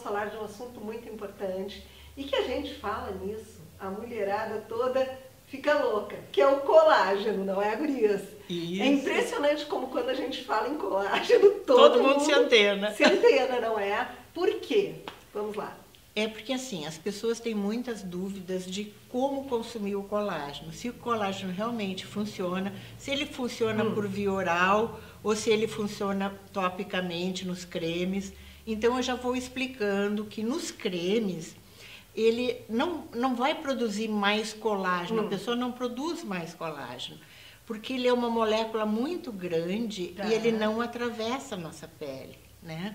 falar de um assunto muito importante e que a gente fala nisso, a mulherada toda fica louca, que é o colágeno, não é, gurias? Isso. É impressionante como quando a gente fala em colágeno, todo mundo se antena. Se antena, não é? Por quê? Vamos lá. É porque assim, as pessoas têm muitas dúvidas de como consumir o colágeno. Se o colágeno realmente funciona, se ele funciona por via oral ou se ele funciona topicamente nos cremes. Então eu já vou explicando que nos cremes ele não vai produzir mais colágeno, a pessoa não produz mais colágeno, porque ele é uma molécula muito grande e ele não atravessa a nossa pele, né?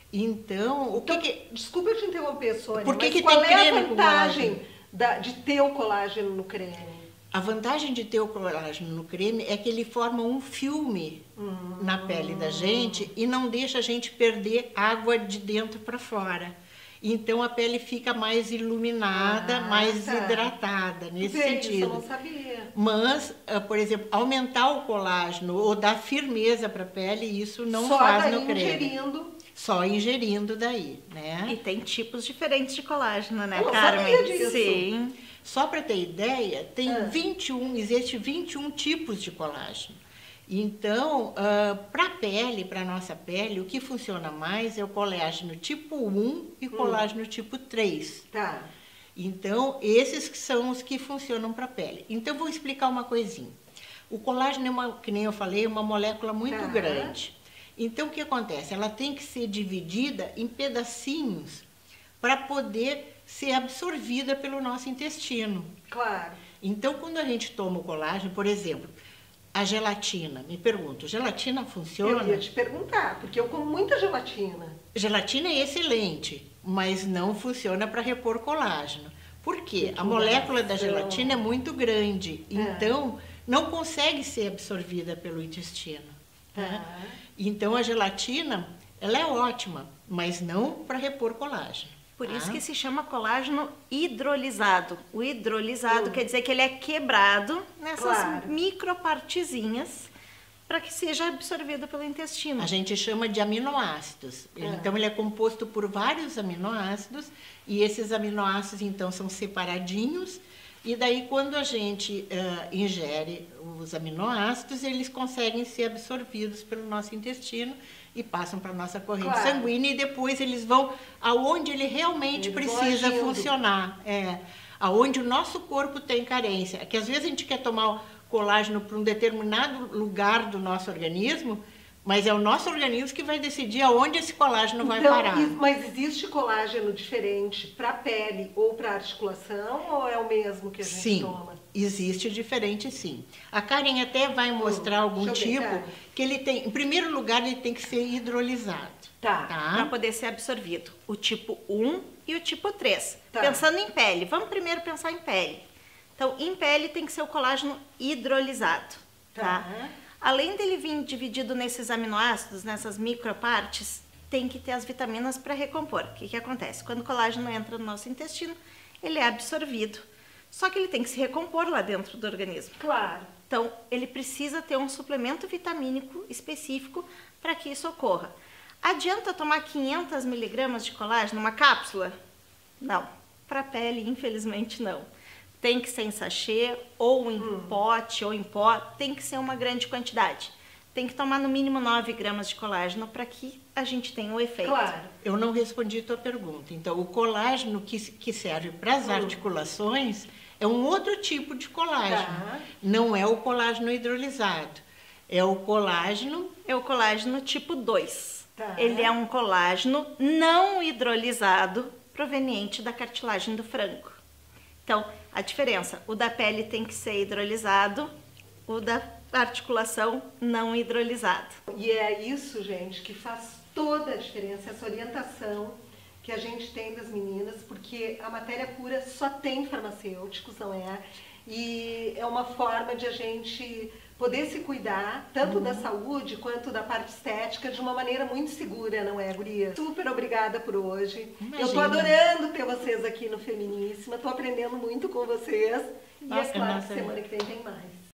Então, desculpa eu te interromper, Sônia, qual é a vantagem de ter o colágeno no creme? A vantagem de ter o colágeno no creme é que ele forma um filme na pele da gente e não deixa a gente perder água de dentro para fora. Então a pele fica mais iluminada, mais hidratada, nesse sentido. Isso eu não sabia. Mas, por exemplo, aumentar o colágeno ou dar firmeza para a pele, isso não faz no creme. Só ingerindo daí, né? E tem tipos diferentes de colágeno, né, eu Carmen? Sabia disso. Sim. Só para ter ideia, tem existe 21 tipos de colágeno. Então, para a pele, para a nossa pele, o que funciona mais é o colágeno tipo 1 e colágeno tipo 3. Tá. Então, esses são os que funcionam para a pele. Então, vou explicar uma coisinha. O colágeno, que nem eu falei, é uma molécula muito grande. Então, o que acontece? Ela tem que ser dividida em pedacinhos para poder ser absorvida pelo nosso intestino. Claro. Então, quando a gente toma o colágeno, por exemplo, a gelatina, me pergunto, gelatina funciona? Eu ia te perguntar, porque eu como muita gelatina. Gelatina é excelente, mas não funciona para repor colágeno. Por quê? A molécula da gelatina é muito grande, então não consegue ser absorvida pelo intestino. Então a gelatina, ela é ótima, mas não para repor colágeno. Por isso que se chama colágeno hidrolisado. O hidrolisado quer dizer que ele é quebrado nessas micropartezinhas para que seja absorvido pelo intestino. A gente chama de aminoácidos. Então ele é composto por vários aminoácidos e esses aminoácidos então são separadinhos. E daí, quando a gente ingere os aminoácidos, eles conseguem ser absorvidos pelo nosso intestino e passam para a nossa corrente sanguínea e depois eles vão aonde ele realmente precisa funcionar. Aonde o nosso corpo tem carência. Que às vezes a gente quer tomar colágeno para um determinado lugar do nosso organismo, mas é o nosso organismo que vai decidir aonde esse colágeno vai parar. Mas existe colágeno diferente para a pele ou para a articulação ou é o mesmo que a gente toma? Sim, existe diferente sim. A Karen até vai mostrar algum tipo que ele tem, em primeiro lugar, ele tem que ser hidrolisado. Para poder ser absorvido. O tipo 1 e o tipo 3. Pensando em pele, vamos primeiro pensar em pele. Então, em pele tem que ser o colágeno hidrolisado. Além dele vir dividido nesses aminoácidos, nessas micropartes, tem que ter as vitaminas para recompor. O que acontece? Quando o colágeno entra no nosso intestino, ele é absorvido. Só que ele tem que se recompor lá dentro do organismo. Claro. Então, ele precisa ter um suplemento vitamínico específico para que isso ocorra. Adianta tomar 500 miligramas de colágeno, uma cápsula? Não. Para a pele, infelizmente, não. Tem que ser em sachê, ou em pote, ou em pó, tem que ser uma grande quantidade. Tem que tomar no mínimo 9 gramas de colágeno para que a gente tenha o efeito. Claro. Eu não respondi a tua pergunta. Então, o colágeno que serve para as articulações é um outro tipo de colágeno. Não é o colágeno hidrolisado. É o colágeno... É o colágeno tipo 2. Ele é um colágeno não hidrolisado proveniente da cartilagem do frango. Então, a diferença, o da pele tem que ser hidrolisado, o da articulação não hidrolisado. E é isso, gente, que faz toda a diferença, essa orientação que a gente tem das meninas, porque a matéria pura só tem farmacêuticos, não é? E é uma forma de a gente poder se cuidar, tanto da saúde quanto da parte estética, de uma maneira muito segura, não é, guria? Super obrigada por hoje. Imagina. Eu tô adorando ter vocês aqui no Feminíssima, tô aprendendo muito com vocês. E é claro que semana que vem tem mais.